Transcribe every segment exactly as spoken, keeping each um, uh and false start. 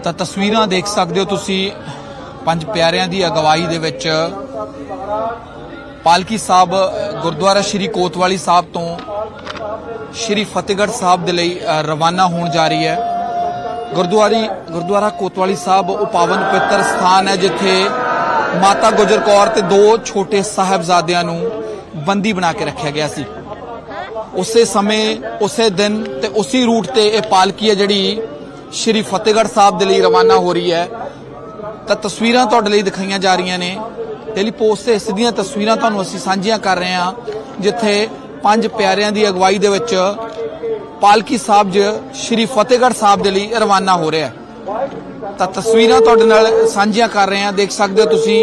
ਤਾਂ ਤਸਵੀਰਾਂ ਦੇਖ ਸਕਦੇ ਹੋ ਤੁਸੀਂ ਪੰਜ ਪਿਆਰਿਆਂ ਦੀ ਅਗਵਾਈ ਦੇ ਵਿੱਚ ਪਾਲਕੀ ਸਾਹਿਬ ਗੁਰਦੁਆਰਾ ਸ਼੍ਰੀ ਕੋਤਵਾਲੀ ਸਾਹਿਬ ਤੋਂ ਸ਼੍ਰੀ ਫਤਿਹਗੜ੍ਹ ਸਾਹਿਬ ਦੇ ਲਈ ਰਵਾਨਾ ਹੋਣ ਜਾ ਰਹੀ ਹੈ। ਗੁਰਦੁਆਰੀ ਗੁਰਦੁਆਰਾ ਕੋਤਵਾਲੀ ਸਾਹਿਬ ਉਹ ਪਾਵਨ ਪਵਿੱਤਰ ਸਥਾਨ ਹੈ ਜਿੱਥੇ ਮਾਤਾ ਗੁਜਰ ਕੌਰ ਤੇ ਦੋ ਛੋਟੇ ਸਾਹਿਬਜ਼ਾਦਿਆਂ ਨੂੰ ਬੰਦੀ ਬਣਾ ਕੇ ਰੱਖਿਆ ਗਿਆ ਸੀ। ਉਸੇ ਸਮੇਂ ਉਸੇ ਦਿਨ ਤੇ ਉਸੇ ਰੂਟ ਤੇ ਇਹ ਪਾਲਕੀ ਹੈ ਜਿਹੜੀ ਸ਼੍ਰੀ ਫਤਿਹਗੜ੍ਹ ਸਾਹਿਬ ਦੇ ਲਈ ਰਵਾਨਾ ਹੋ ਰਹੀ ਹੈ। ਤਾਂ ਤਸਵੀਰਾਂ ਤੁਹਾਡੇ ਲਈ ਦਿਖਾਈਆਂ ਜਾ ਰਹੀਆਂ ਨੇ। ਡੇਲੀ ਪੋਸਟ ਤੇ ਇਸ ਦੀਆਂ ਤਸਵੀਰਾਂ ਤੁਹਾਨੂੰ ਅਸੀਂ ਸਾਂਝੀਆਂ ਕਰ ਰਹੇ ਹਾਂ ਜਿੱਥੇ ਪੰਜ ਪਿਆਰਿਆਂ ਦੀ ਅਗਵਾਈ ਦੇ ਵਿੱਚ ਪਾਲਕੀ ਸਾਹਿਬ ਜ ਸ਼੍ਰੀ ਫਤਿਹਗੜ੍ਹ ਸਾਹਿਬ ਦੇ ਲਈ ਰਵਾਨਾ ਹੋ ਰਿਹਾ ਹੈ। ਤਾਂ ਤਸਵੀਰਾਂ ਤੁਹਾਡੇ ਨਾਲ ਸਾਂਝੀਆਂ ਕਰ ਰਹੇ ਹਾਂ। ਦੇਖ ਸਕਦੇ ਹੋ ਤੁਸੀਂ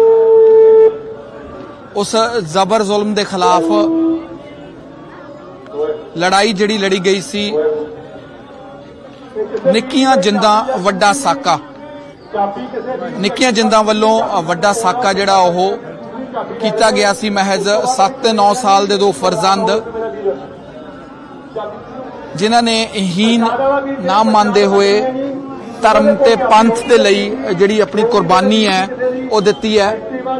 ਉਸ ਜ਼ਬਰ ਜ਼ੁਲਮ ਦੇ ਖਿਲਾਫ ਲੜਾਈ ਜਿਹੜੀ ਲੜੀ ਗਈ ਸੀ। ਨਿੱਕੀਆਂ ਜਿੰਦਾਂ ਵੱਡਾ ਸਾਕਾ, ਨਿੱਕੀਆਂ ਜਿੰਦਾਂ ਵੱਲੋਂ ਵੱਡਾ ਸਾਕਾ ਜਿਹੜਾ ਉਹ ਕੀਤਾ ਗਿਆ ਸੀ। ਮਹਿਜ਼ ਸੱਤ ਤੇ ਨੌ ਸਾਲ ਦੇ ਦੋ ਫਰਜ਼ੰਦ ਜਿਨ੍ਹਾਂ ਨੇ ਹੀਨ ਨਾ ਮੰਨਦੇ ਹੋਏ ਧਰਮ ਤੇ ਪੰਥ ਦੇ ਲਈ ਜਿਹੜੀ ਆਪਣੀ ਕੁਰਬਾਨੀ ਹੈ ਉਹ ਦਿੱਤੀ ਹੈ।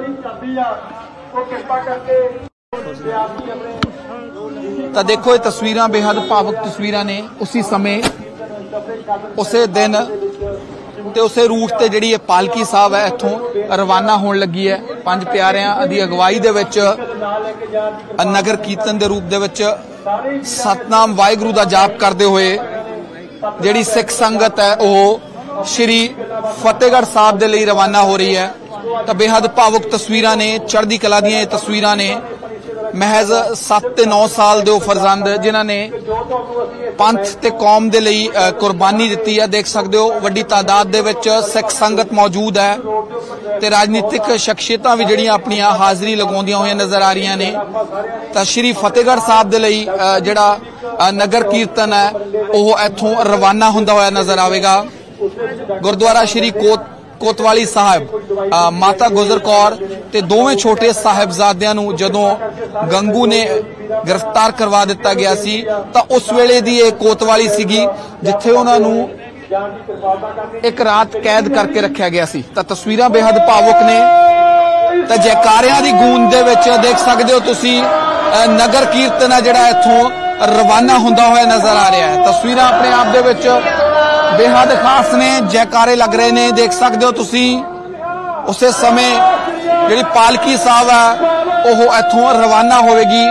ਤਾਂ ਦੇਖੋ ਇਹ ਤਸਵੀਰਾਂ ਬੇहद ਭਾਵੁਕ ਤਸਵੀਰਾਂ ਨੇ। ਉਸੇ ਸਮੇਂ ਉਸੇ ਦਿਨ ਤੇ ਉਸੇ ਰੂਟ ਤੇ ਜਿਹੜੀ ਇਹ ਪਾਲਕੀ ਸਾਹਿਬ ਹੈ ਇੱਥੋਂ ਰਵਾਨਾ ਹੋਣ ਲੱਗੀ ਹੈ। ਪੰਜ ਪਿਆਰਿਆਂ ਦੀ ਅਗਵਾਈ ਦੇ ਵਿੱਚ ਨਗਰ ਕੀਰਤਨ ਦੇ ਰੂਪ ਦੇ ਵਿੱਚ ਸਤਨਾਮ ਵਾਹਿਗੁਰੂ ਦਾ ਜਾਪ ਕਰਦੇ ਹੋਏ ਜਿਹੜੀ ਸਿੱਖ ਸੰਗਤ ਹੈ ਉਹ ਸ਼੍ਰੀ ਫਤਿਹਗੜ੍ਹ ਸਾਹਿਬ ਦੇ ਲਈ ਰਵਾਨਾ ਹੋ ਰਹੀ ਹੈ। ਤਾਂ ਬੇहद ਭਾਵੁਕ ਤਸਵੀਰਾਂ ਨੇ, ਚੜ੍ਹਦੀ ਕਲਾ ਦੀਆਂ ਇਹ ਤਸਵੀਰਾਂ ਨੇ। ਮਹਿਜ਼ ਸੱਤ ਤੇ ਨੌ ਸਾਲ ਦੇ ਉਹ ਫਰਜ਼ੰਦ ਜਿਨ੍ਹਾਂ ਨੇ ਪੰਥ ਤੇ ਕੌਮ ਦੇ ਲਈ ਕੁਰਬਾਨੀ ਦਿੱਤੀ ਹੈ। ਦੇਖ ਸਕਦੇ ਹੋ ਵੱਡੀ ਤਾਦਾਦ ਦੇ ਵਿੱਚ ਸਿੱਖ ਸੰਗਤ ਮੌਜੂਦ ਹੈ ਤੇ ਰਾਜਨੀਤਿਕ ਸ਼ਖਸੀਅਤਾਂ ਵੀ ਜਿਹੜੀਆਂ ਆਪਣੀਆਂ ਹਾਜ਼ਰੀ ਲਗਾਉਂਦੀਆਂ ਹੋਈਆਂ ਨਜ਼ਰ ਆ ਰਹੀਆਂ ਨੇ। ਤਾਂ ਸ਼੍ਰੀ ਫਤਿਹਗੜ੍ਹ ਸਾਹਿਬ ਦੇ ਲਈ ਜਿਹੜਾ ਨਗਰ ਕੀਰਤਨ ਹੈ ਉਹ ਇੱਥੋਂ ਰਵਾਨਾ ਹੁੰਦਾ ਹੋਇਆ ਨਜ਼ਰ ਆਵੇਗਾ। ਗੁਰਦੁਆਰਾ ਸ਼੍ਰੀ ਕੋਤ ਕੋਤਵਾਲੀ ਸਾਹਿਬ ਮਾਤਾ ਗੁਜਰ ਕੌਰ ਤੇ ਦੋਵੇਂ ਛੋਟੇ ਸਾਹਿਬਜ਼ਾਦਿਆਂ ਨੂੰ ਜਦੋਂ ਗੰਗੂ ਨੇ ਗ੍ਰਿਫਤਾਰ ਕਰਵਾ ਦਿੱਤਾ ਗਿਆ ਸੀ ਤਾਂ ਉਸ ਵੇਲੇ ਦੀ ਇਹ ਕੋਤਵਾਲੀ ਸੀਗੀ ਜਿੱਥੇ ਉਹਨਾਂ ਨੂੰ ਇੱਕ ਰਾਤ ਕੈਦ ਕਰਕੇ ਰੱਖਿਆ ਗਿਆ ਸੀ। ਤਾਂ ਤਸਵੀਰਾਂ ਬੇहद ਭਾਵੁਕ ਨੇ। ਤਾਂ ਜੈਕਾਰਿਆਂ ਦੀ ਗੂੰਜ ਦੇ ਵਿੱਚ ਦੇਖ ਸਕਦੇ ਹੋ ਤੁਸੀਂ ਨਗਰ ਕੀਰਤਨ ਹੈ ਜਿਹੜਾ ਇੱਥੋਂ ਰਵਾਨਾ ਹੁੰਦਾ ਹੋਇਆ ਨਜ਼ਰ ਆ ਰਿਹਾ ਹੈ। ਤਸਵੀਰਾਂ ਆਪਣੇ ਆਪ ਦੇ ਵਿੱਚ बेहद खास ने, जयकारे लग रहे ने। देख सकते हो तुसी उस समय जिहड़ी पालकी साहब है वो इत्थों रवाना होवेगी।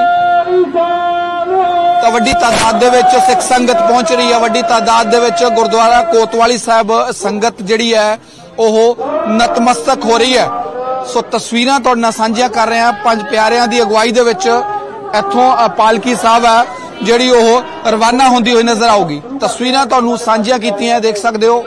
तो वड्डी तादाद दे विच सिख संगत पहुंच रही है। वड्डी तादाद दे विच गुरुद्वारा कोतवाली साहब संगत जिहड़ी है वो नतमस्तक हो रही है। सो तस्वीरां तुहाडे नाल सांझियां कर रहे हैं। पंज प्यारियां दी अगवाई दे विच इत्थों पालकी साहब है ਜਿਹੜੀ ਉਹ ਰਵਾਨਾ ਹੁੰਦੀ ਹੋਈ ਨਜ਼ਰ ਆਊਗੀ। ਤਸਵੀਰਾਂ ਤੁਹਾਨੂੰ ਸਾਂਝੀਆਂ ਕੀਤੀਆਂ ਦੇਖ ਸਕਦੇ ਹੋ।